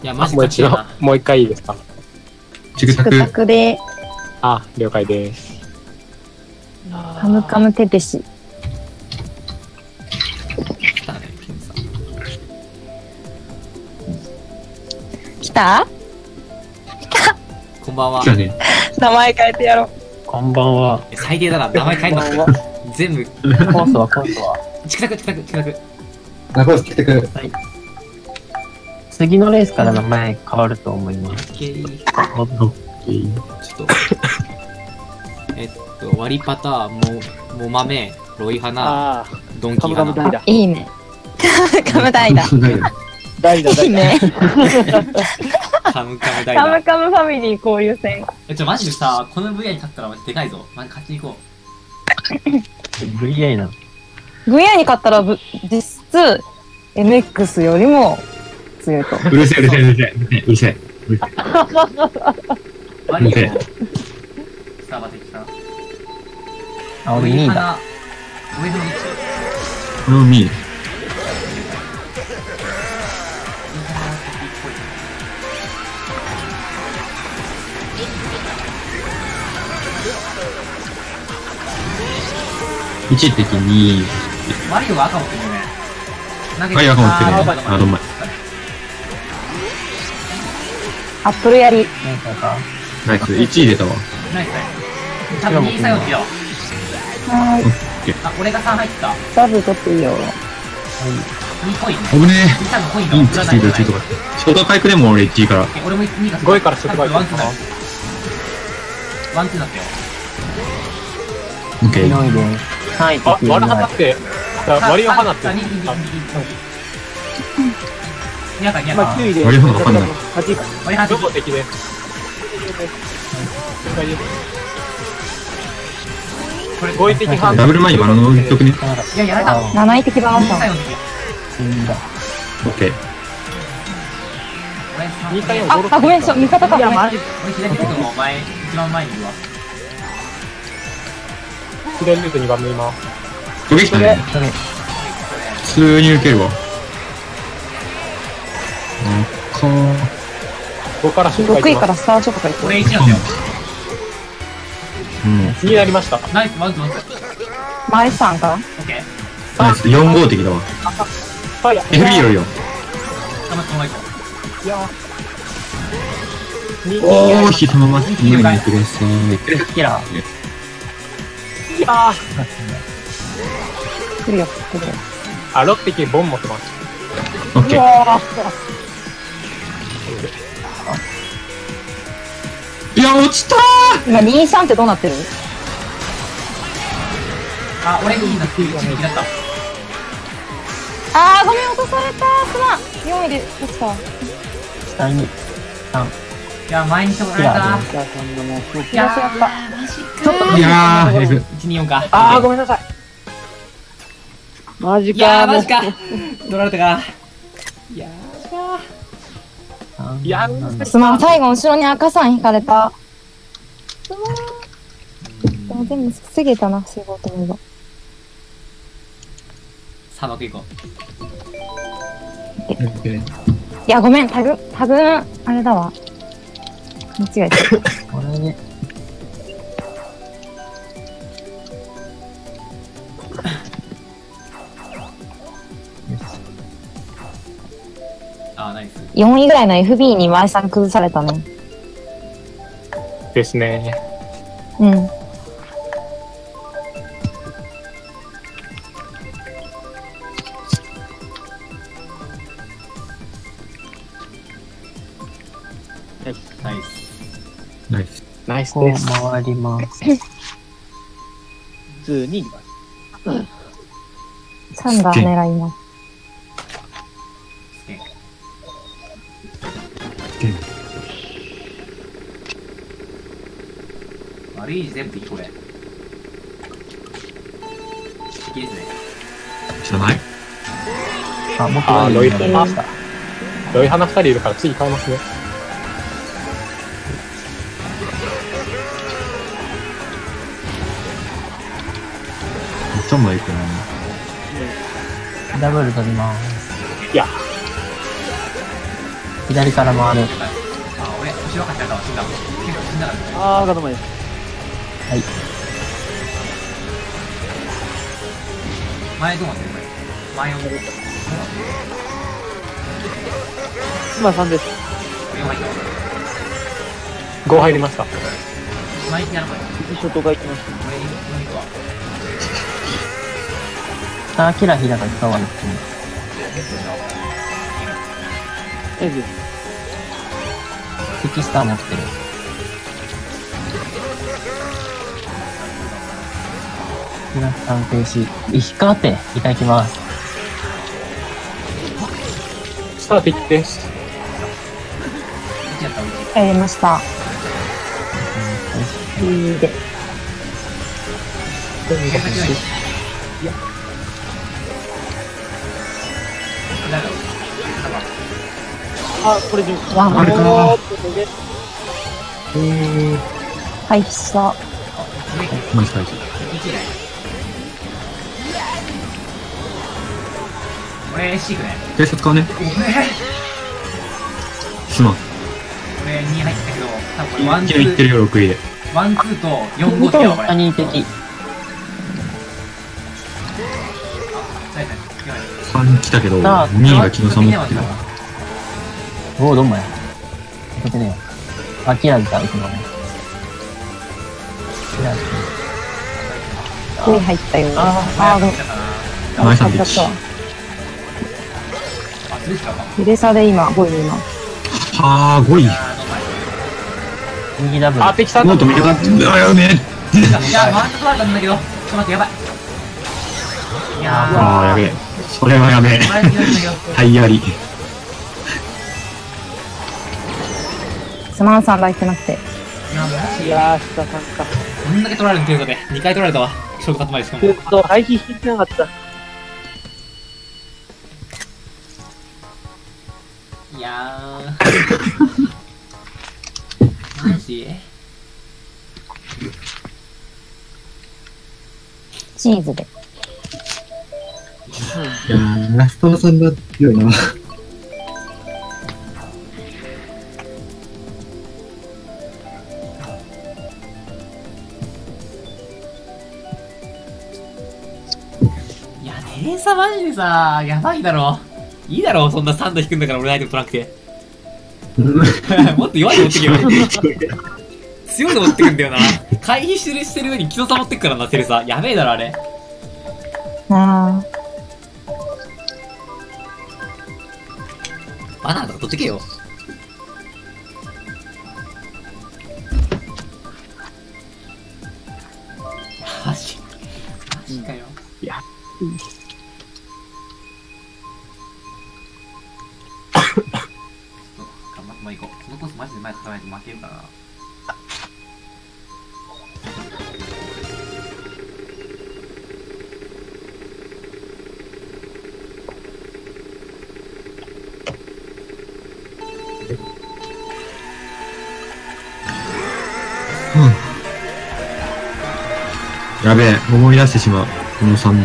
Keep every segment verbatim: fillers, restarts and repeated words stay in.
いや、マジもう一度、もう一回いいですか？ チクタク。 チクタクで、 あ、了解です。 カムカムテテシ。 来たね、ピンさん。 来た？ こんばんは。 来たね。 名前変えてやろう。 こんばんは。 最低だな、名前変えますよ。全部。 コースはコースは。 チクタク、チクタク、チクタク。 ナコースチクタク。 はい。次のレースから名前変わると思います。 オッケー。 オッケー。 ちょっと。えっと、割りパタ、も、も豆、ロイハナ、 あドンキーハナ。 だ。 いいね。カムダイだ。 代だ、 いいね。 カムカムダイカだム。カムファミリー交流戦。 え、ちょ、マジでさ、この ブイアイ に勝ったらマジでかいぞ。マジ勝ちに行こブイアイ なの。 ブイアイ に勝ったらぶ実質 エムエックス よりも強いと。 うるせえうるせえうるせえうるせえ。うるせえ。 う。マリオ、スタバ的さ。 あ、俺にいだ。 ロイハナ、ロイハナの位置。 このミー。一的に、 マリオが赤持ってるよね。 はい、赤持ってるね。あ、どんまい。 アップルやり。 なんかか。 ナイス。いちい出たわ。 ナイスナイス。多分に最後によ。 はーい。 あ、俺がさん入った。 ダブル取っていいよ。 にコイン。 危ねに多分コインえ。 がインチしてる、ちょっと待って。ショート回復でも俺いちいから。 俺もにがごいからショットバイクワンツーだよ。ワンツーだったよ。 オッケー。 よんいで。さんいあ、割る花って、割り花って。 あ、に、に、に、に。にやか、にやか。 まあ、きゅういで。 割り花わかんない。 はちいか。 割り花どこ敵です。これごい的半ダブル前にバラの言っとくね。 いや、やられた。 なない的バランにス最後の時。 死んだ。 オッケー。 俺さんにかいあ、あ、ごめん、そう、味方か。 いや、マジ。 俺左ルートの前、一番前にいるわ。 左ルートにばんめいます。 攻撃来たね。 それ。 普通に受けるわ。あかー。 ごからシュろくいからスターショットがいく。 俺いちなんだよ。 うん。 になりました。 ナイス、ワンツー、ワンツー。 マイさんかオッケー。 ナイス。よん号的だわ。 ファイヤー。 エフビー よりよ。 頑張ってもらいたい。 いやー。 おー、ひとままにください。 キラー。いやー。 来るよ、来るよ。 あ、ろく滴ボン持ってます。 オッケー。いや、落ちたー。 今、にさんってどうなってる？ あ、俺になってる。一撃だった。 あー、ごめん、落とされた。すまん。よんいで落ちた。 下に。さん。 いや、前に人がられた。 いや、 いやー、マジか。ちょっといやー、F。 いちによんか。 あー、ごめんなさい。マジいやー、 かー。 マジか。取られたか。いやー、 いやすまん、最後、後ろに赤さん引かれた。すまん。でも全部防げたな、仕事のが。 砂漠行こいや、ごめん、タグ、タグ、あれだわ。間違えた。 これね。 う。あー、ナイス。 よんいぐらいの エフビー にマイさん崩されたね。 ですね。 うん。 ナイス。 ナイス。 ナイスこうです。 回ります。 普通にいきます。 サンダー狙います。 すげえ。悪い意地全部敵これ。敵ですね。 知らない？ あ、もっあー、ロイとハナ。ロイハナふたりいるから次変えますね。 めっちゃ前行くな。 ダブル取ります。 いや、 左から回る。 あ、俺、後ろかったから死んだ。結構死んだからね。 あー、赤の前です。 はい。 前どうなってるこれ。前を見る。 今さんです。 よん入った。 ご入りました。 前行ってやるこれ。 初等が行きました。 俺、行くわ。 スターキラー日高使われてる。 エズ。 敵スター持ってる。皆さん停止。引っかかって、いただきます。 スター敵です。 うちやったうち。 やりました。いいで。 あ、これ順。 ワン、 あれかおーっとで。 うーん。 はい、さ。 ナイスナイス。 俺、シークね。 警察かね俺、 すまん。 俺に入ったけど、多分これワンツ一応言ってるー、 よ、ろくいで。 ワンツーとよん号ってやばいこれ。 他に敵。 さん来たけど、にが木の差持ってる。 おお、どんまや。当てねえよ。あ、キラーズさん行くのね。キラーズ。 上入ったよ。 ああー、ごめん。 ナイス入っちゃったわ。 あ、するしかか。 入れ差で今、ごい今。 はあ、ごい。 右ダブル。 あ、敵さんもっと味方、あ、やめえ。 いや、ワンツー取られたんだけど、ちょっと待って、やばい。いやー、 ああ、やべえ。それはやべえ。 前にやるんだけど。 はいやり。 スマンさんライトなくて。 いや、マジいやー、下さんか。 こんだけ取られるっていうことで、にかい取られたわ。勝負勝つまでしかも。 ずっと廃棄してなかった。 いやー。マジチーズで。 いやー、ラストさんが強いな。 いや、テレサマジでさ、やばいだろ。いいだろ、そんなさんど引くんだから俺のアイテム取らなくて。もっと弱いの持ってけよ。強いの持ってくんだよな。回避してるしてる上に基礎差持ってくからな、テレサ。やべえだろ、あれ。 あバナナとか取ってけよ。マジマジかよ。 いや、 頑張って前行こう。そのコースマジで前勝たないと負けるからな。 やべえ、思い出してしまう。このさんだ。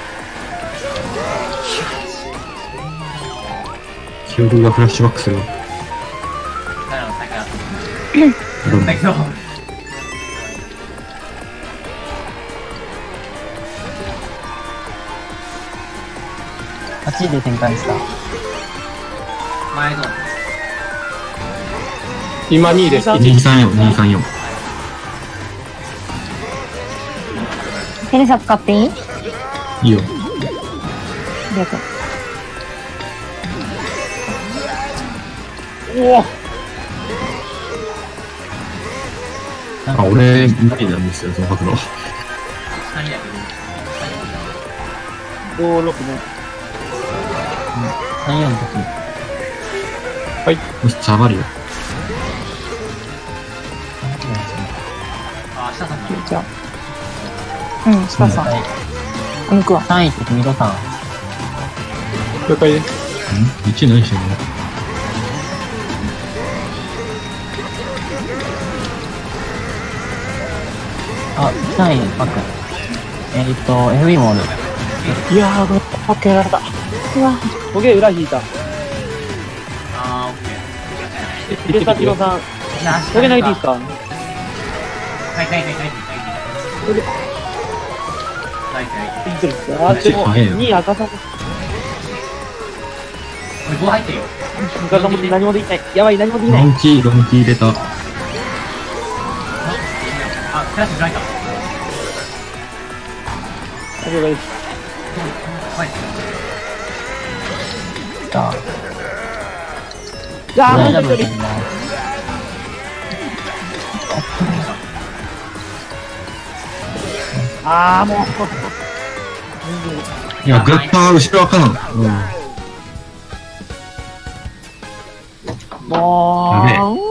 記憶がフラッシュバックするわ。 誰の大会だったんだけど。 はちで展開した。 前どう今にいです。 にさんよん、にさんよん。 テレサ使っていい？ いいよ。 ありがとう。 あ、俺、無理なんですよ、その角度。 下にだけど。 ご、ろくね。 さんよんの時。 よし、下がるよ。 あ、下さんだ。 じゃあ。うん、下さん。 はい。 抜くわ。 さんいってミドさん。 了解です。 ん ?いち 何してんのあ、さんいパック。えーっと、エフビー もおる。 いやー、ごめん、パックやられた。うわ、トゲ裏引いた。 あー、オッケー。 で、さきのさん、これないでいいですか？ はい、はい、はい、はい、はい。 これで、 はい、はい。 いいですか？あ、でも、 早いよに赤さん、 これご入ってるよ。 赤さんも何もできない。やばい、何もできない。 ロンキー、ロンキー入れた。 あ、クラッシュじゃないか。 大丈夫です。 はい。 じゃあ、 あ大丈ー、本当に夫みんな。 あー、もう。 いや、グッパー後ろあかん。うん。 もやう、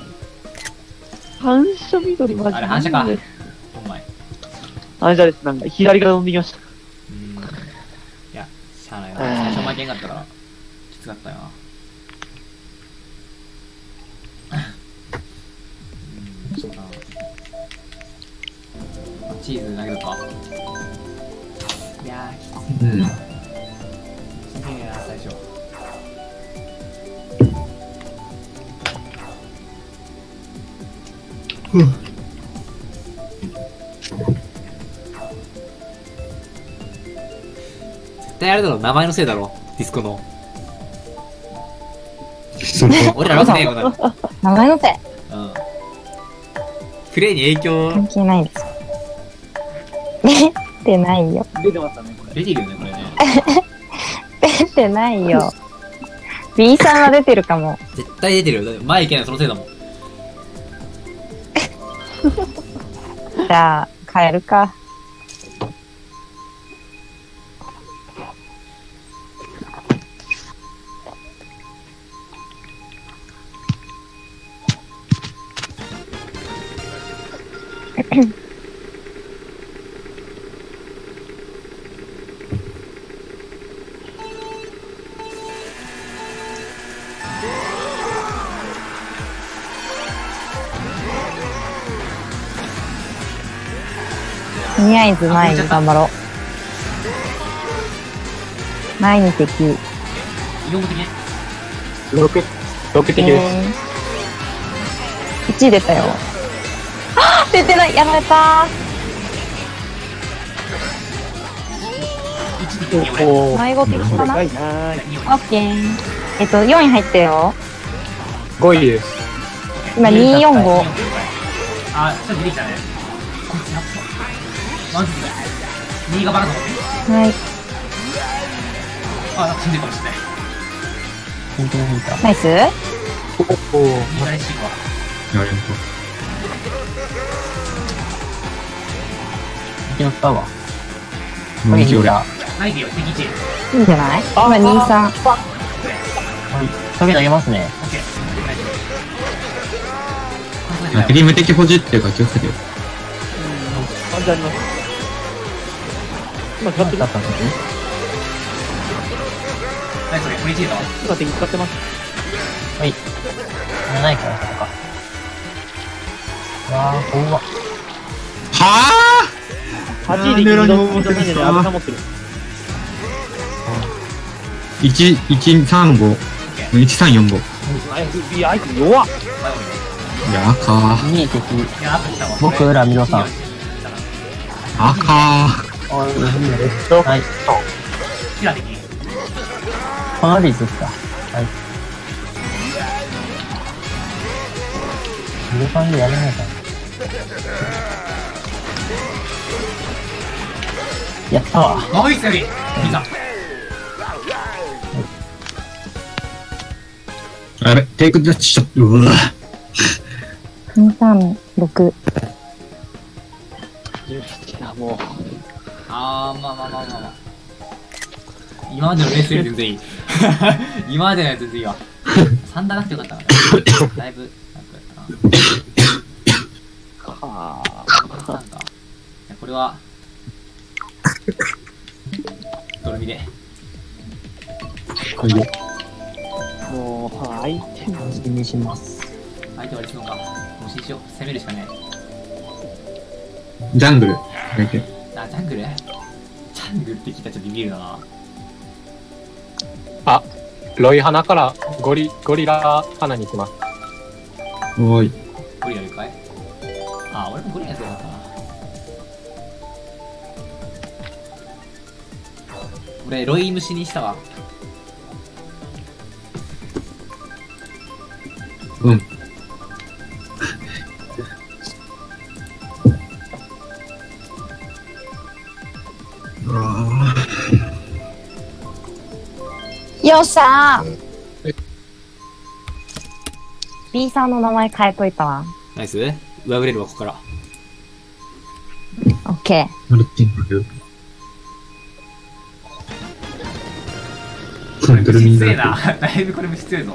反射緑マジで。 あれ反射か。お前。 反射です。なんか、左から飛んできました。 うーん。いや、しゃあないな。最初負けんかったから、きつかったよな。うーん、そうだな。チーズ投げるか。いやー、きつい。 うん。 きついな、最初。絶対あれだろ、名前のせいだろ、ディスコの。 それ俺らわけねえよな。 名前のせい。 うん。プレイに影響関係ないです。出てないよ。 出てましたね、これ。 出てるよね、これね。 出てないよ。B さんは出てるかも。 絶対出てるよ。だって前行けないそのせいだもん。 じゃあ、変えるか。とりあえず前に頑張ろう。前に敵。 医療的ね。 ロケ、ロケ的です。 いちい出たよ。あ出てない。やられたー。 おー、 迷子的かなオないなー。 ッケー。えっと、よんい入ったよ。 ごいです。 今にーよんご。 あ、ちょっと出てきたね。こっちな。マジで。右がバラだもんね。 はい。 あ、死んでるかもしれない。 本当に見た。 ナイス。 おお、 右がレシーブは。 やれんと。 敵の使うわ。 ロンキー俺。 ないでよ、敵いち。 いいんじゃない今にーさん。 はい。下げてあげますね。 オッケー。 あ、敵無敵保持っていうか気をつけてよ。 感じあります。今使ってるだったんですね。 何それ、これいちだわ。 今敵使ってます。 はい。ないからとか。うわー、怖っ。 ははちいで二度二度なんでね、安倍さん持ってる。 ぁ !いち、いち、さん、ご。いち、さん、よん、ご。 いや、アイテム弱っ。 いや、赤ー。 に敵。 いや、あと来たわ。 僕、裏、ミロさん。 赤ー。 おい、 えっと、 はい。 キラ敵。 このビーツですか。はい。ミロさんでやれないかな。やったわ。 ナイスよりいざ。 あれ、テイクダッチしちゃった。うわにさんろく。 じゅうはちだ、もう。 あー、まあまあまあまあまあ。今までのレースより全然いい。今までのやつ全然いいわ。さん打なくてよかったな。だいぶ、なんかやったな。 はなんか、いやこれは、ドルミで。 これで。 ぁ。もう、アイテム。 気にします。 相手はリスノか。もうししよう。攻めるしかねジャングル。だけ。 え。あ、ジャングルジャングルって聞いたらちょっとビビるな。 あ、ロイ花からゴリ、ゴリラ花に行きます。 おい。 ゴリラいるかい？あ、俺もゴリラやつよかったな。俺、ロイ虫にしたわ。 うん。うわよっしゃー !B さんの名前変えといたわ。 ナイス。上振れるわ、ここから。 オッケー。 マルチング。それ、ドルミン失礼な。だいぶこれも失礼ぞ。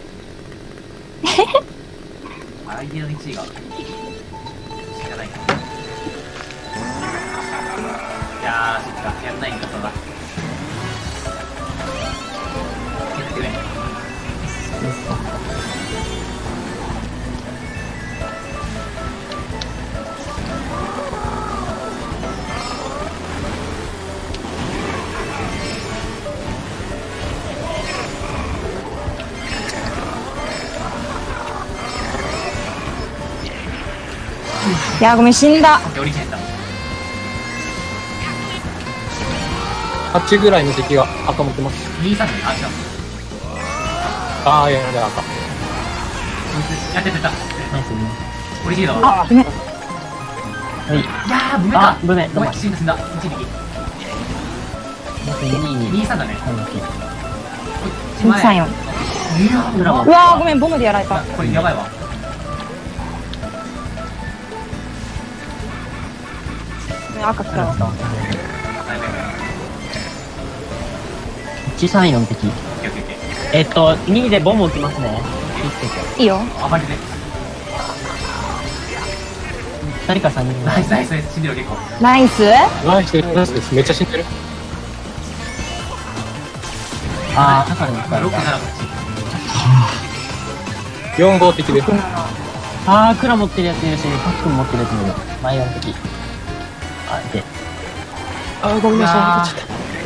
アイデアのいちいが。知らないか。いやー、そっか。やんないんか、そうだ。やってくれ。 いやーごめん、死んだ。 オッケー、オリジンだ。 はちぐらいの敵が赤持ってます。 にさんで、あ、違う。 ああ、いやいや、赤。 やっててた。 ナイスね。 オリジンだわ。 あ、ごめん。 はい。 いやー、ブメか。 あ、ブメ、 ごめん、死んだ死んだ。いち匹。にさんだね。 にさんよん。 いやー、 うわーごめん、ボムでやられた。 これやばいわ。 赤来たわ。 いちさんよん敵。えっと、にでボム置きますね。 いいよ。 あ、マジで。 ふたりかさんにん。 ナイスナイスナイス、死んでる結構。 ナイス。 ナイスナイスです。めっちゃ死んでる。 あー、だから使ロックえた。 ならこっち。 よん号敵です。 あー、クラ持ってるやついるし、パックン持ってるやつもいる。前よん敵。あ、で。 あー、ごめんなさい。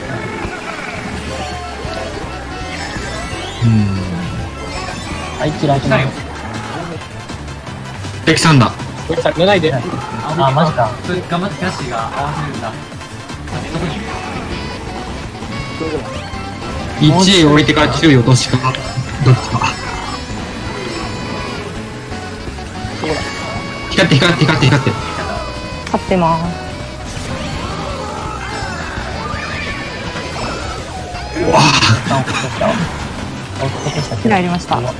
うん。 あいつら来たよ。 敵さんだ。 ごめんなさい、寝ないで。 あ、マジか。 それ頑張ってキャッシーが合わせるんだ。どこにいる？ いちい置いてから注意落としか。どっちか。光って光って光って光って。 勝ってまーす。 うわあ、落とした。落としたけど。 やりました。 うわ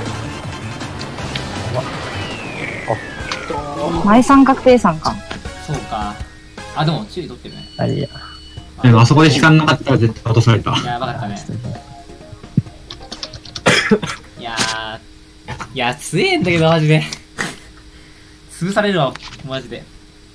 前三確定さんか。 そうか。あ、でも注意取ってるね。 あれや。 でもあそこで光んなかったら絶対落とされた。 やばかったね。いやー、いや、強えんだけど、マジで。潰されるわ、マジで。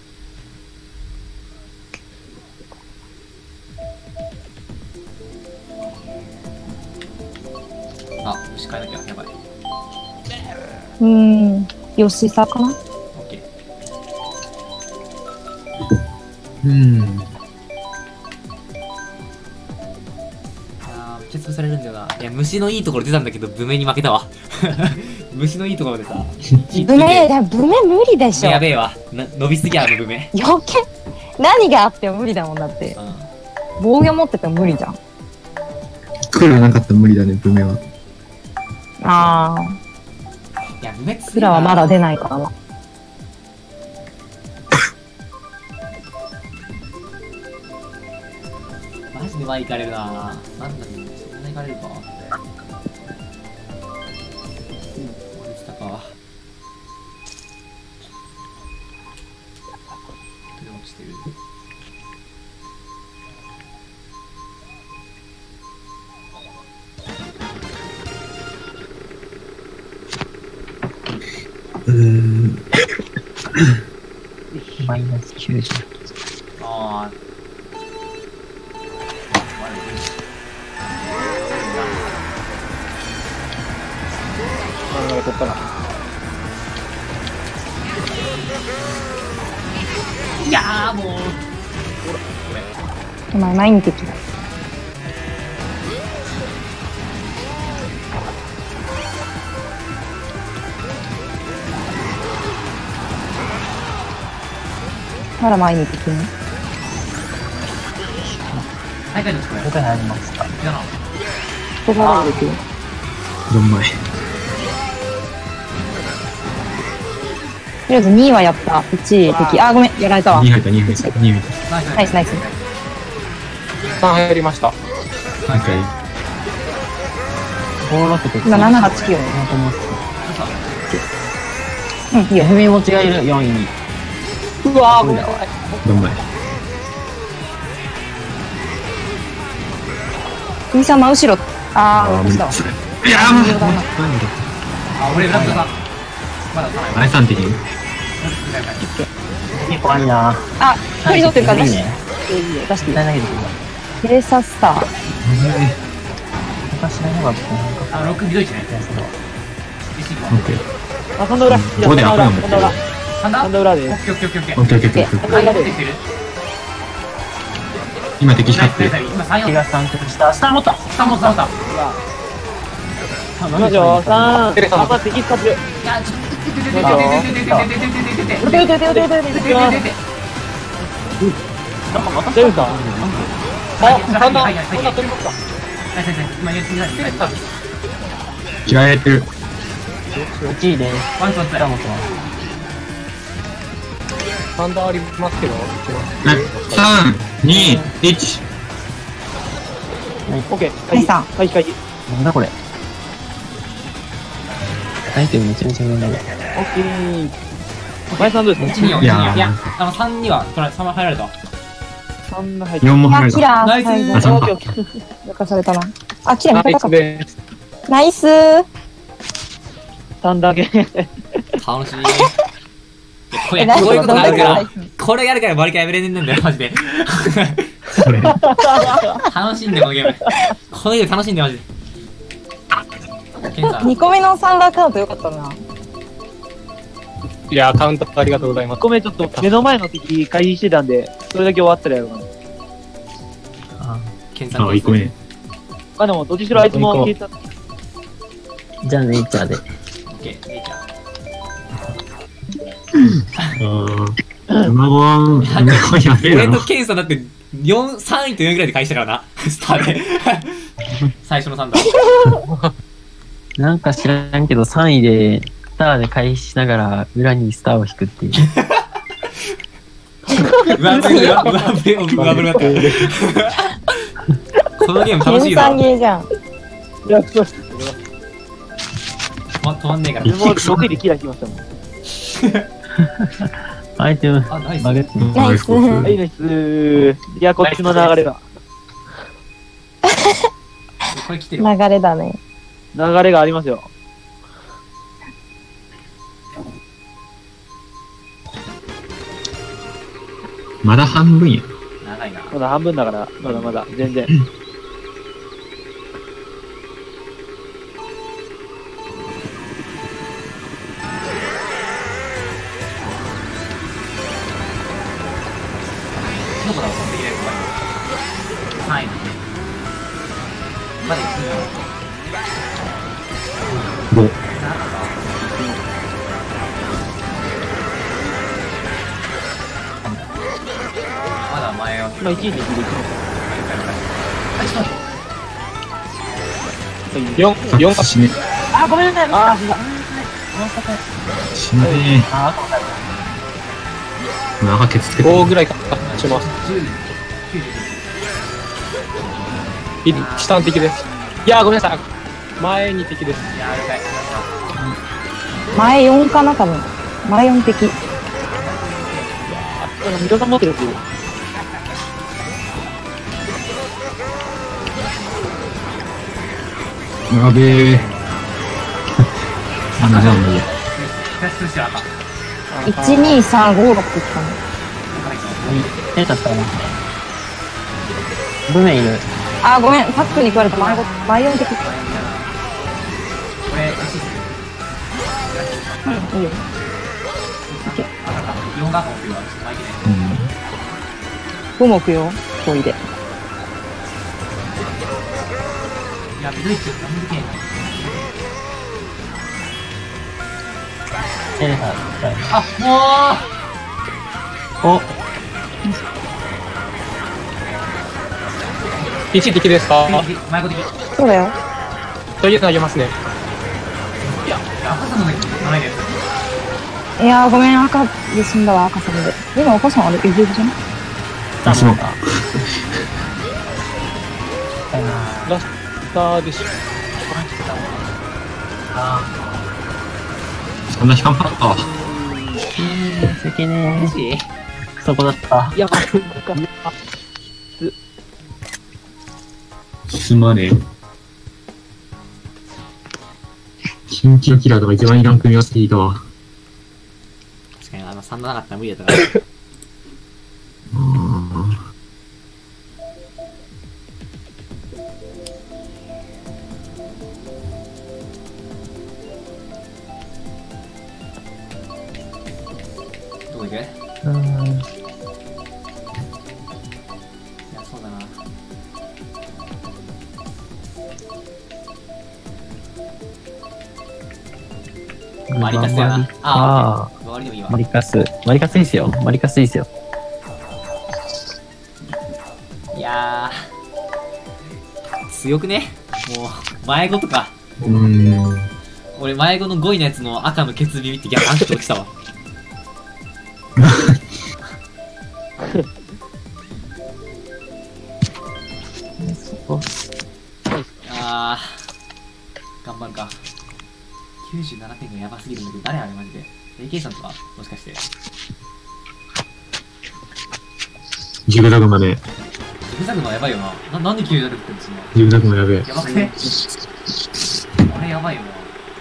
あ、牛変えなきゃ、やばい。 うーん。よしさかな。 オッケー。 うん。 いやー、めっちゃ潰されるんだよな。いや、虫のいいところ出たんだけど、ブメに負けたわ。虫のいいところでさ、 ブメ、いやブメ無理でしょ。 やべえわ。な伸びすぎや、あのブメ。 余計、何があっても無理だもんだって。 うん。 防御持ってても無理じゃん。 クーラーなかったら無理だね、ブメは。 あいや、ブメ強いなー。クラはまだ出ないからな。 マジで前行かれるな。なんだっけ、そんな行かれるか。うん、落ちたか。で落ちてる。 うーん。 マイナスきゅうじゅう。 ああ。 あー、こっから。 いやーもう。 お前前に敵だ。 から前に行くね。 最下位の近く了解入りました。 だな。 ここから行くよ。 どんまい。 とりあえずにいはやった。いちい敵。あ、ごめん、やられたわ。 に入った、に入った、に入った。 ナイスナイス。 さん入りました。 なんかいい。 ご、ろく敵。 今ななはちきゅうね。うん、いいよ。 踏み持ちがいる、よんいに。 うわー、ごめん。 どんまい。 君さん真後ろ。あー、 無理落ちたわ。 いやー、もう、 だななんであ、俺ラップさん。まだあれさん的に。 結構ありな。 あ、一人取ってるから出して。 いいね。 出していい。 絶対投げてくるわ。 ヒレサスター。 昔の方が、なんか、 あ、ろく緑地ね。 オッケー。 あ、サンダ裏。 ここでアクロもサンダ裏。 サンダサンダ裏でオッケーオッケーオッケーオッケー。 オッケーオッケーオッケーオッケー。 はい、出てきてる。 今敵光ってる。 今さんよん。 気が三脚した。下持った。 さんもさんだ。 行きましょう。さん、 テレサあ、待って、敵使ってる。 いや、ちょっと、出て出て出て出て出て出て出て出て出て出て出て出て撃て撃て撃て撃て撃て撃て撃て撃て出て。 大丈夫かあ、サンダ、 はいはいはいサンダ取りました。 はいはいはい。今やってない。 嫌いやってる。 いちいで、 ワンツーワンツー。 下持ってます。 サンダーありますけど、 さん、に、いち。 オッケー。 はいさん回避回避。 なんだこれ。アイテムめちゃめちゃ面倒だ。 オッケー。前さんどうですかいちによん、いいやーちによん。いや、あのさんには取られ、さんは入られた。 さんが入ってよんもあ、 入る。 キラー。 ナイス最後あ、。そうオッケーかオッケー。 抜かされたな。あ、キラーナイ味方か。 スです。 ナイスー。 サンダーゲー。 楽しい。これ、 え、何こういうことがあるからどんだけ、 これやるからバリカやめれねえんだよ、マジで。 それ。 楽しいんだよ、このゲーム。このゲーム楽しいんだよ、マジで。ケンさん。 にこめのサンダーカウントよかったな。 いやー、カウンターありがとうございます。 ごめん、ちょっと目の前の敵回避してたんで、それだけ終わったらやろうかな。 ケンさん。 あ、いっこめ。 まあでも、どっちしろあいつも消えた。 じゃあネイチャーで。 オッケー、いいじゃん。 あー。卵はん、卵やべえだろ俺と。ケンさんだって、よん、さんいとよんぐらいで返したからな。スターで。最初のさんだ。 なんか知らんけど、さんいで、スターで回避しながら、裏にスターを引くっていう。 上振れ、上振れ、上振れだった。このゲーム楽しいな。 天才ゲーじゃん。 いや、そうです。 ま、止まんねえから。 でも、ろくいでキラー来ましたもん。 アイテム、 あ、ナイス。 バゲット。 ナイスはい、ナイス。いや、こっちの流れが。 これ来てる。 流れだね。 流れがありますよ。 まだ半分や。 長いな。 まだ半分だから、まだまだ、全然。 どこだろう、そのできないのさんい。まだいちによん。 ご。 なかったまだ前を。 まあ、いちいで切りよん、よんか死ね。 あ、ごめんなさい。あ、 死ねあえ。長ケツつけてごぐらいかします。 じゅう、きゅうじゅう。 い下の敵です。いやー、ごめんなさい。前に敵です。 いやー、了解。 前よんかな、多分。前よん敵。 あ、ミドさん持ってるっていう。 やべえ。あ、じゃあもういいや。 脱出してなかった。 いち、に、さん、ご、ろく敵かな。 出ちゃったな。ブメいる。 あ、ごめん。パックに食われた。前ご、前よん敵。 これ、足する。 うん、いいよ。 よんがかもっていうのは、ちょっと巻いてね。 ごもくよ。トイレ。 いや、緑って何でけんのテレサ、 あ、もうお、 ピーシー 敵ですか？ 前子的。 そうだよ。 とりあえず投げますね。 いや、赤さんの時、ないです。 いやー、ごめん、赤で死んだわ、赤さんで。今、赤さんあれ、エグエグじゃん。 あ、そう。 ラスターでしょ。 あそんな引かんかったわ。 情けー、 ねマジえ。そこだった。 いや、なんか、 すまねえ。緊急キラーとか一番いらん組み合わせていいかわ。 確かに、あの、さんなかったら無理だったから。 うーん。 どこ行く？いや、 うん。 そうだな。マリカスやな。あああ、周りでもいいわあ、マ。リカス。マリカスいいっすよ。マリカスいいっすよ。 いやー、強くね？もう、前子とか。 うーん。 俺、前子のごいのやつの赤のケツビビって逆暗記落ちたわ。あー、頑張るか。きゅうじゅうななてんがやばすぎるんだけど、誰あれマジで。エーケー さんとかもしかして。 ジグザグまで。 ジグザグのやばいよな。な、なんできゅうじゅうななってんのそんな。 ジグザグもやべえ。 やばくね？あれやばいよな。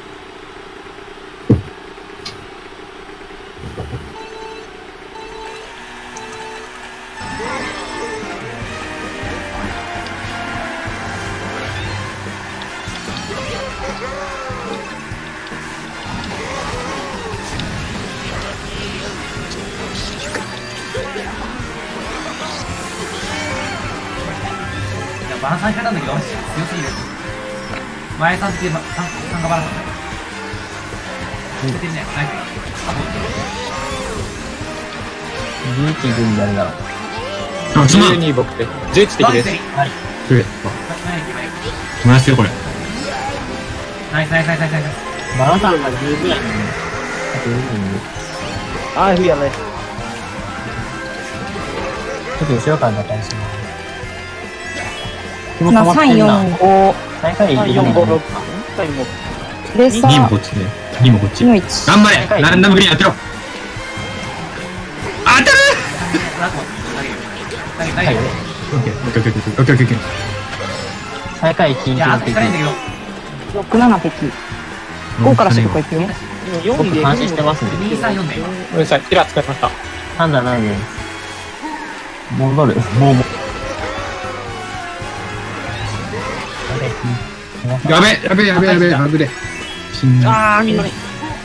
バラさん引かれたんだけど、強すぎる。前さんって、ま、さん、さんがバラさんだよ。引けてるね。ナイス。あと、 じゅういち軍誰だろう。 あ、つまん。 じゅうに僕で。じゅういち敵です。 はい。 くれ。燃やしてよ、これ。 ナイスナイスナイスナイスナイス。 バラさんがじゅうぐらいに。あとよにんいる。 あー、いやね。 ちょっと後ろから中にします。 な、さん、よん、ご、 最下位さん、よん、ご、ろく。さん、よん、 レッサにもこー、 っちね。にもこっち。 のいち。 頑張れランダムグリーン当てろ当たる投げ投げ投げ。 オッケーオッケーオッケーオッケーオッケーオッケー。 最下位緊いや、あと急的引かないんだけど。 ろく、なな敵。ごからしここ行くよ。 今よんで。 僕監視してますね。 に、さん、よんで。 ごめんなさい。キラー使いました。 判断ないです。戻る。もう、もう。 やべやべやべやべやべれ。死んだ。 あー、みんなね。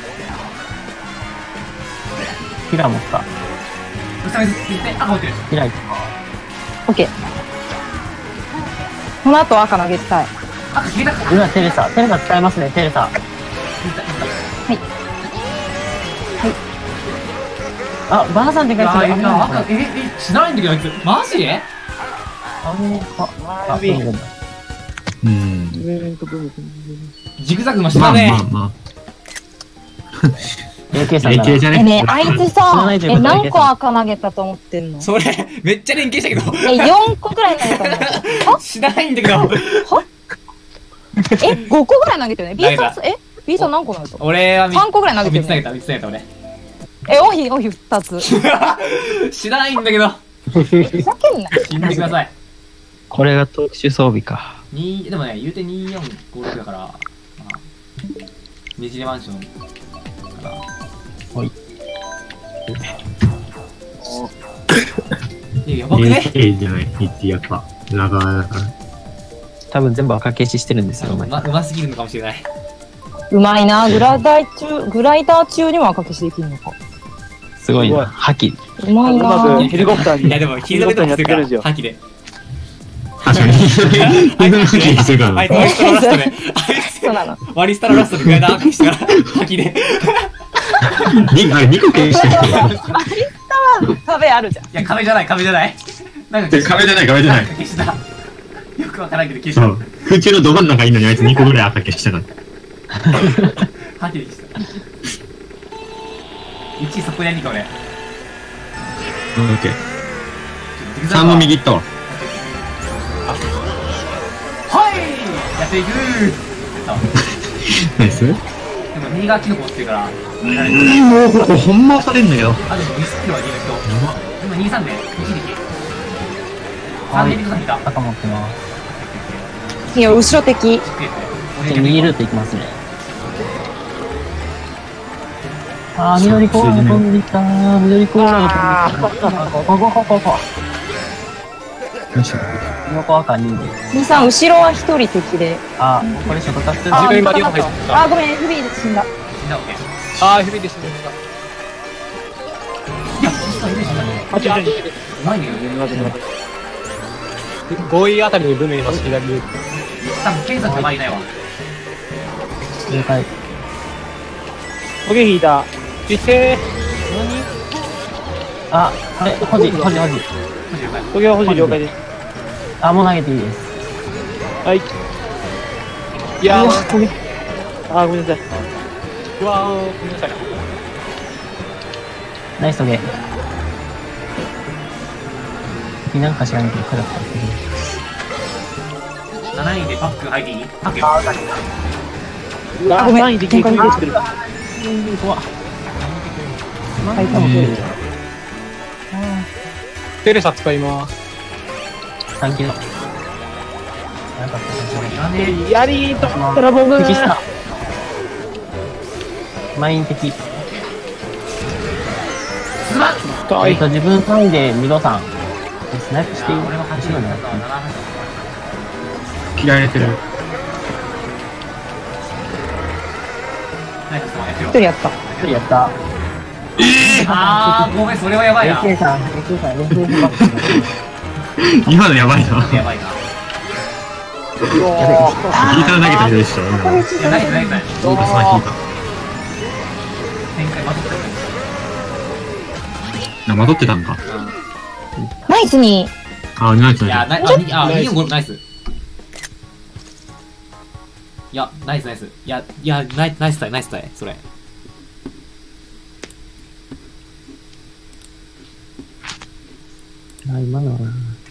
キラー持った。 うさみず、言って、赤置いてる。 キラー、 オッケー。この後赤投げたい。 赤消えたか。 うわ、テレサ。テレサ使いますね、テレサ。 言った言った。 はい。 あ、バナさんでかいあ、 人いや、赤、え、え、しないんだけど、あいつ。マジ？ あれあ、あ、そうなんだ。 うん。 ジグザグもしまあたね。 まあまあ。 エーケー さん霊だな。 え、 系じゃねねあいつ知らさな、いというえ、 ことは何個赤投げたと思ってんの？ それ、めっちゃ連携したけど。 え、よんこぐらい投げたんだよ。はしないんだけど。 え、ごこぐらい投げてるね。B 投げたさん、え ?B さん何個投げた？ 俺はみさんこぐらい投げてるね。 みっつ投げた、みっつ投げた、俺。 え、おひ、おひふたつ。 しないんだけど。 ふざけんな。 死んでください。 これが特殊装備か。 にでもね、言うてにーよんごろくだから、まあ、ねじれマンションかな。 ほい。 いや、やばくね？ A じゃない。いってやっぱ、ラガーだから。 多分全部赤消ししてるんですよ、お前。 うま、うますぎるのかもしれない。 うまいな。グラダイ中、グライダー中にも赤消しできるのか。 すごいな。 すごい覇気。 うまいうまなく。ヘリコプターに。 いや、でも、ヒーローベッドもするから、 ヘリコプターにやってるんですよ覇気で。 確かに。 あい犬の時にするからあいつ、 ね。 ワリスタのラストで、あいそうなの。 つ、ワリスタのラストでグライダー赤したから、覇気で。 にあれ、にこ消してる。 壁あるじゃん。 いや、壁じゃない、壁じゃない。なんか消した、 壁じゃない、壁じゃない。 んか消した。よくわからんけど消しそう。空中のど真ん中いいのにあいつにこぐらいアタックしたから。 た。はてでした。いちそこでやりか俺。 うん、オッケー。さんも右行ったわ。 はいやっていくーやっナイス。 た。でも右側キノコ持ってるから。 もうこれほんま押されんだけど。 あ、でもミスってるわ、右の人。今にじゅうさんで、いち力。さんでにさんいた。 赤持ってまいや、後ろ敵。 しっかりやって。 す。で、右ルート行きますね。あー、緑コーラが飛んできたー。緑コーラが飛んできた。ここ、ここ、ここ。 よいしょ。 横赤にで。 兄さん、後ろは一人敵で。 あ、これショートカット。 自分マリオ入っあ、ごめん、エフビーで死んだ。 みんなオッケー。 た。あー、ヘビで死んでた。 いや、実はいるじゃん。 あ、ちょちょちょ。 うまいね。 ごいあたりにブメいます、左に。 多分、検査手前いないわ。 了解。 トゲ引いた。 いけあ、あれ、ほじ、ほじ、ほじ。 マジでうまい。 トゲは欲しい了解です。 あ、もう投げていいです。 はい。 ー。いやー、 トゲ。あー、ごめんなさい。 うわー、ごめんなさい。 ナイストゲ。なんか知らんけど、クラッカーすなないでパック入っていいパックよ。 うわー、 ごめんさんいで結構してる。 る。怖っ。はい、多分テレサ使います。 さんキロ。やばかったいらねえ。 やりーと思ったら僕敵した。マイン敵。 すまんかいえっと、自分単位でミドさん。スナイプしていい俺ははち後ろにだったわ。ななはち嫌われてる。 ナイスやってよ一。人やった。 一人やった。 あー、ごめん、それはやばいな。 エーケー さん、エーケー さん、エーケー バックになってる。 今のやばいな。 やばいな。 ギター投げた人でしょ。今の。 いや、ないないない。 オーバーサー引いた。 展開まとってる。 あ、まとってたんか。 ナイスに。 あ、ナイスいや、 ナイな、あ、に、あ、に、ご、ナイス。いや、ナイスナイス。いや、いや、ナイス、ナイスタイ、ナイスタイ、それ。 あ、今のは。 い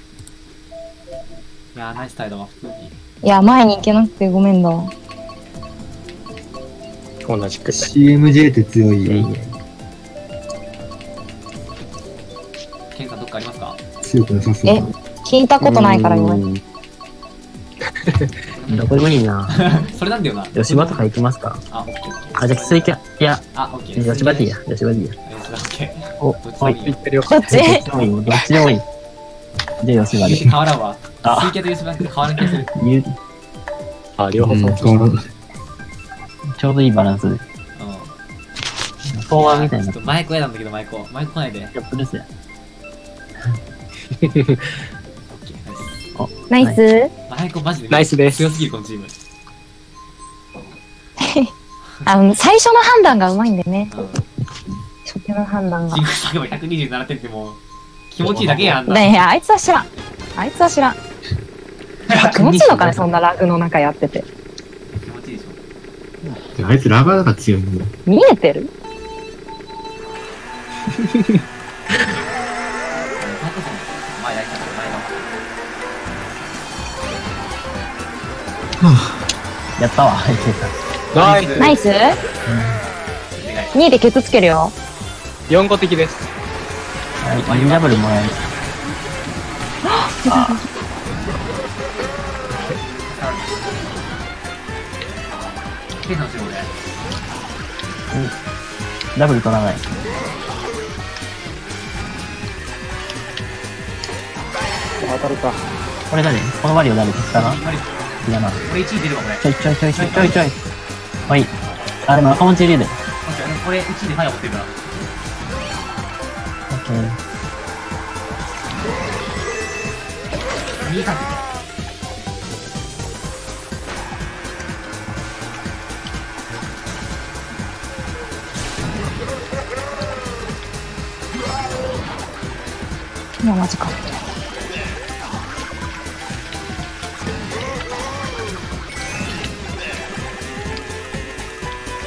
や、ナイスタイだわ、普通に。 いや、前に行けなくてごめんだ。 同じく。 ス。シーエムジェー って強いよ。 いやいや。 ケンさんどっかありますか？ 強くなさそうえ、聞いたことないから今。 うんどこでもいいな。 それなんだよな。 吉場とか行きますか？ あ、オッケーオッケー。 あ、じゃあ、水キャ、いや、 あ、オッケー。 吉場でいいや、吉場でいいや。 吉場オッケー。 お、 どっちではい。 もいいよ。 言ってるよ。 どっちどっちでもいい、どっちでもいい。じゃあ、吉場で。 変わらんわ。 あ水キャと吉場って変わらん気がする。 言うあ、両方うん、 そう。 変わらん。 ちょうどいいバランスで。 うん。 フォーマーみたいなちょっ。とマイコ嫌なんだけど、マイコ。マイコ来ないで。 やっぱですや。 オッケー、ナイス。 ナイス。 マイコマジでナイスです強すぎる、このチーム。 あの、最初の判断がうまいんでね。 うん。 初手の判断がシン。グルサグもひゃくにじゅうななてんってもう、気持ちいいだけやんな。 ねえ、あいつは知らん。あいつは知らん。気持ちいいのかね、そんなラグの中やってて。 気持ちいいでしょ。 あいつラガーだから強いんだよ。 見えてる？ マイコさん、前やりたかった、前だ。 やったわ、いけた。 ナイス。 ナイス？ でかい。 にいでケツつけるよ。 よん号的です。 はい、インダブルもらえる。 ケンさんの仕事で。 ダブル取らない。 当たるか。 これ誰このマリオ誰ですかなあれいやな。 俺いちい出るわ、これ。 ちょいちょいちょいちょいちょいちょい。はい。あ、でも赤文字入れる。 オッケー、俺いちいでファイア持ってるから。 オッケー。 にかいや、マジか。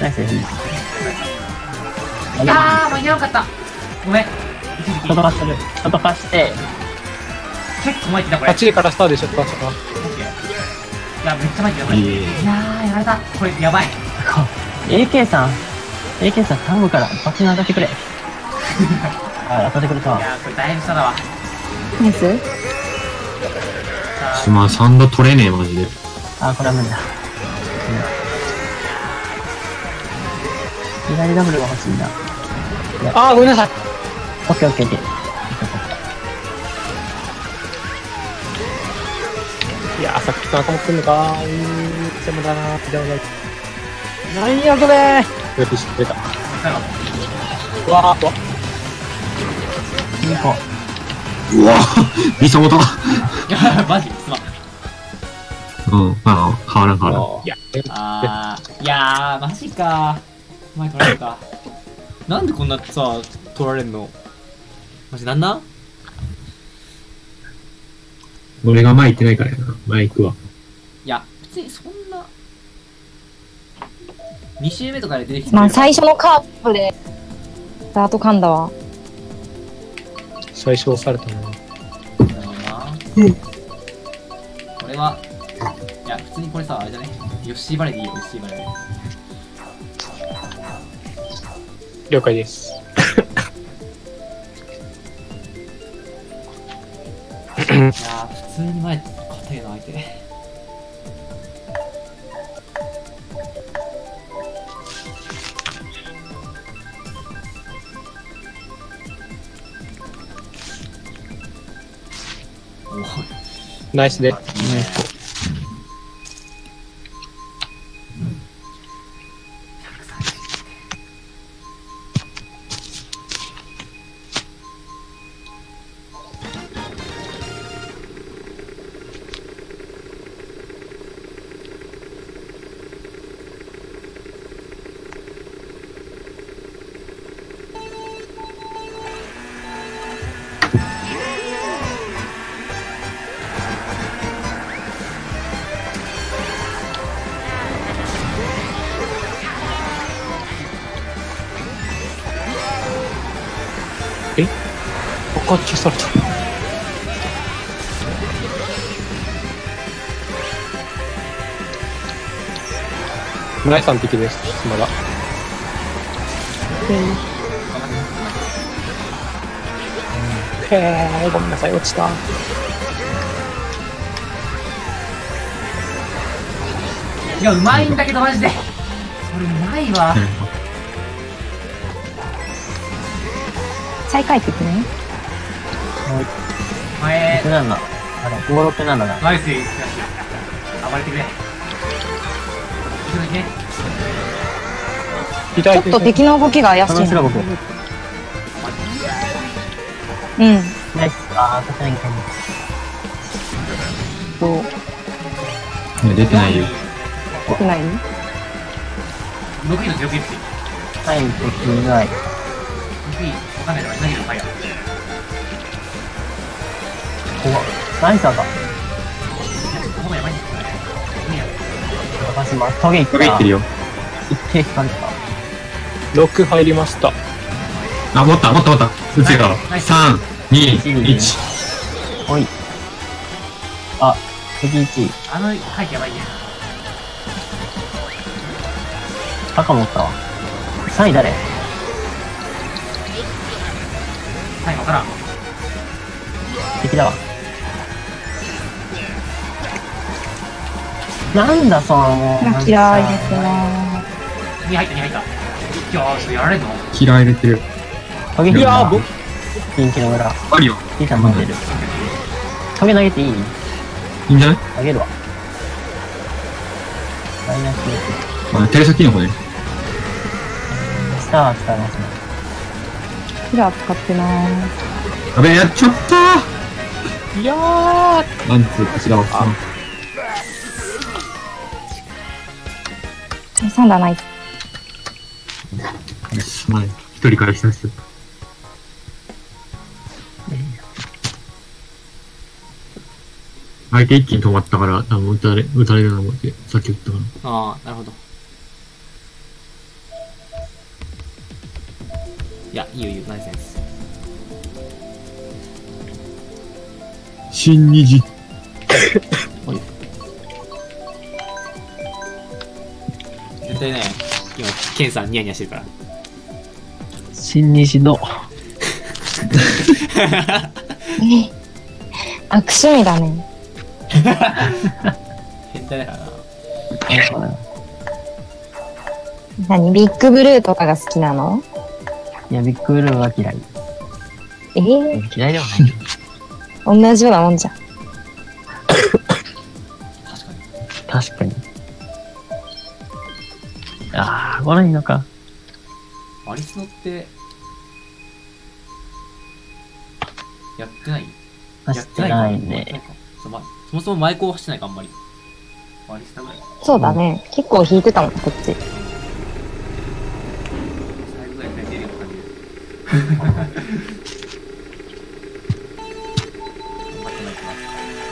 ナイスです。 いやー、間に合わなかった。ごめん。一時期外貸してる。外貸して。 結構前来た、これ。 はちじからスタートでしょ、か。 いや、めっちゃ前来た、これ。いやー、やられた。これ、やばい。 エーケー さん。エーケー さん頼むから、バチに当たってくれ。あ、当たってくれたわ。 いやー、これだいぶ下だわ。 ナイス。 まあ、サンド取れねえ、マジで。 あ、これは無理だ。左ダブルが欲しいんだ。 あー、ごめんなさい。 オッケーオッケーオッケー。 いやー、さっきと仲持ってんのかー。うーん、邪魔だなー。邪魔だな。なんやこれー。よし、出た。うわー、うわ。 にこ。 うわみそもと。 いや、マジすまん。 うん、まあ、変わらん変わらん。 いや、 あー、いやー、マジかー。前取られるか。なんでこんなさ、取られんのマジなんなん俺が前行ってないからやな、前行くわ。 いや、別にそんな。に周目とかで出てきてまあ、最初のカーブで、スタート噛んだわ。 最初押されたな。 なるほどな。これは、いや、普通にこれさ、あれじゃねヨッシーバレーでいいよ、ヨッシーバレーで。 了解です。 いやー、普通に前、硬いな、相手。 ナイスで。え？こっちされた。村井さん敵です。まだ。へー、ごめんなさい、落ちた。 いや、うまいんだけど、マジで。それうまいわ。 再開って言ってね。 前ろくなな。あれ、ご、ろくななだ。 ナイスいい暴れてくれ。後ろにね。 ちちょっと敵の動きが怪しいな。 この後ろ僕。 うん。 ナイス。あー、当たってないんかい。 そう。 いや、出てないよ。 出てない？ ろくいの強気ですよ。 はい、敵以外。 ろくい、わかんないから、何がうまいや。 怖っ。ナイスだった。 ここもやばいんですよね。いいや。 私、ま、トゲ行った。 トゲ行ってるよ。 一定引かれた。 ロック入りました。 あ、持った、持った、持った。うちが。さん、に、いち。 おい。あ、敵いちい。 あの回帰やばいね。 赤持ったわ。さんい誰？ 最後わからん。 敵だわ。なんだそのもう。 嫌いですな。 に入った、に入った。いやー、それやられんの嫌いれてる。 トゲ引いた。 いやー、僕、 人気の裏。 あるよ。 いいさん待ってる。トゲ投げていい？ いいんじゃない？ 投げるわ。マイナスで。 あ、テレサキノコね。 スターは使いますね。 キラー使ってなー。 やべえ、やっちゃったいやー、 ー。なんつう、こちらをさん。 サンダーナイス。 まあ、一人からしたんですよ。相手一気に止まったから、多分撃たれ、撃たれるな思って、さっき撃ったから。 ああ、なるほど。 いや、いいよいいよ、ナイスナイス。 新虹。 絶対ね、今、ケンさんニヤニヤしてるから。 新西の。 悪趣味だね。 変態だからな。 何ビッグブルーとかが好きなの？ いや、ビッグブルーは嫌い。 えー、 嫌いではない。 同じようなもんじゃん。 確かに。ああ、来ないのか。 アリスノって、やってない走ってないやってないね。 かそまそもそもマイクを走ってないか、あんまり。アリスノぐらい。 そうだね。結構弾いてたもん、こっち。 最後ぐらい出てるような感じで。頑張ってもらいます。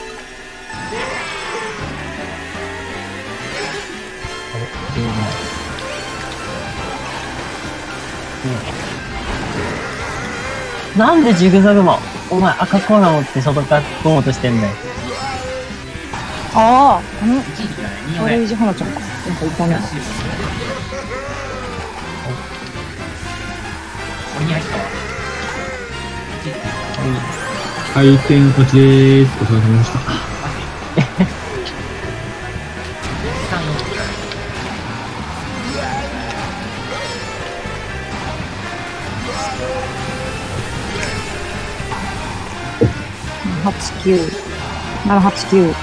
なんでジグザグマお前赤コーナー持って外から突っ込もうとしてんだよ。 ああ、あの、 一時期だね、にオレンジ花ちゃんか。なんかいたね。 俺に入ったわ。 回転落ちでーす。お疲れ様でした。 はちきゅう。ななはちきゅう。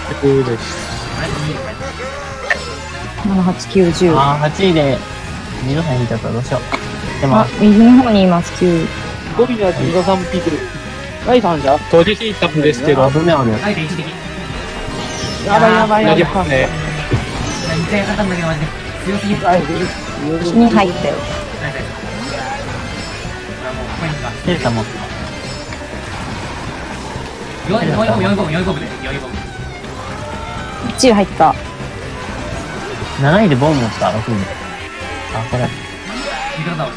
ななはちきゅうじゅう。 ああ、はちいで、ミドさん引いちゃったらどうしよう。でもあ、、右の方にいます、きゅう。 ゴビのやつ、ミドさんも聞いてる。ライさんじゃ閉じ引いたんですけど。 あ、ブメあるよ。 はい、で一時的。 やばいやばいやばい。 投げますね。 一回当たったんだけど、マジで。強すぎる。 はい、 に入ったよ。 ナイスナイス。これはもう、ポイントが。 テレサも。 よん、よん、よん、よん、よん、よん、よんで、よん、よん。 いち入った。 なないでボンもした、ろくいで。あ、これ。 味方倒し。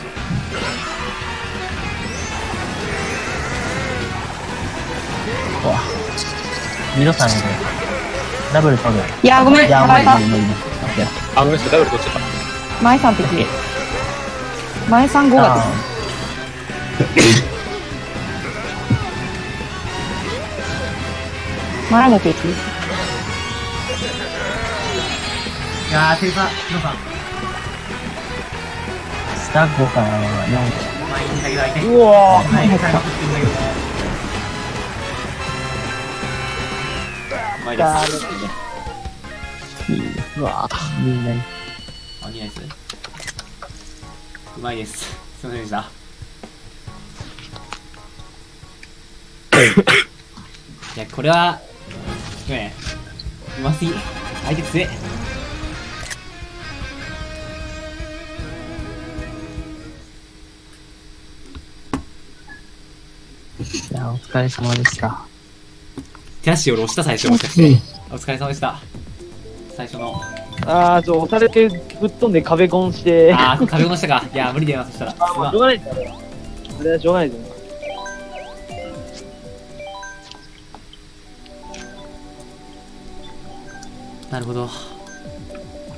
うわ。ミドさんで、ダブル取る。 いやー、ごめん。 いや、 やばい。 無理無理無理。オッケー。 あ、ごめんなさい、ダブル取っちゃっ前さん敵。前さんごあが前も敵。 いやー、テレサ、ヒロさん。 ースタごからよん。 まあいいんだけど、相手。 うわはい、最後食ってんだけど。うまいです。 うわぁ、みんなに。 あ、にナイス。うまいです。すいませんでした。いや、これは、ね、うますぎ。相手強え。 いや、お疲れ様でした。 手足を押した最初もしかして。お疲れ様でした。最初の。 あー、ちょ、押されてぶっ飛んで壁ゴンして。 あー、壁の下か。いや、無理だよな、そしたら。 あ、もうしょうがないんだよ。それはしょうがないですよ。 なるほど。